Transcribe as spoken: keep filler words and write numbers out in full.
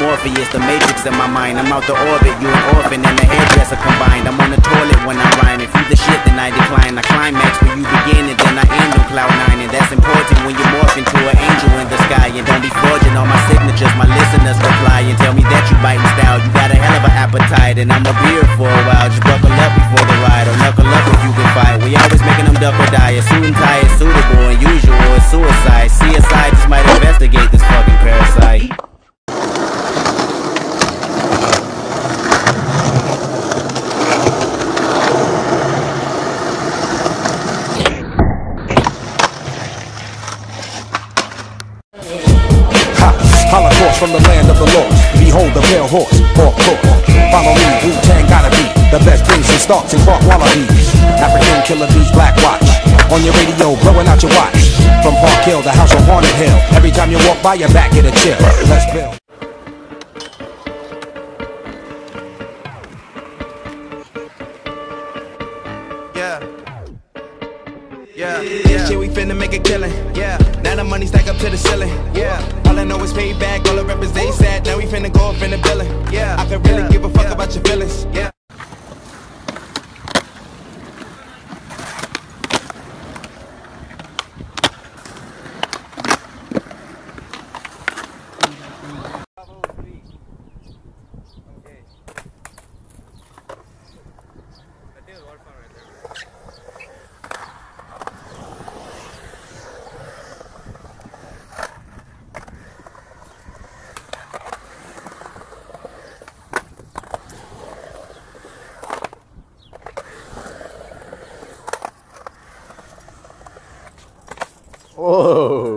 Morpheus, the matrix in my mind. I'm out the orbit, you an orphan and a hairdresser combined. I'm on the toilet when I rhyme. If you the shit, then I decline. I climax where you begin and then I end on cloud nine. And that's important when you morph into an angel in the sky. And don't be forging all my signatures. My listeners reply and tell me that you biting style. You got a hell of an appetite and I'ma be here for a while. Just buckle up before the ride or knuckle up if you can fight. We always making them duck or die. A suit and tie is suitable, unusual is suicide. C S I just might investigate this fucking parasite. Holocaust from the land of the lost. Behold the pale horse, pork court. Follow me, Wu-Tang gotta be the best things and starts and bark wallabies. African killer bees, black watch. On your radio, blowing out your watch. From Park Hill, the house on Haunted Hill. Every time you walk by, your back get a chill. Let's build. Yeah. Yeah, yeah. Shit, we finna make a killing. Yeah, now the money stack up to the ceiling. Yeah, all I know is payback. All the rappers they sad. Now we finna go up in the billing. Yeah, I could really yeah. give a fuck yeah. about your feelings. Yeah. Whoa.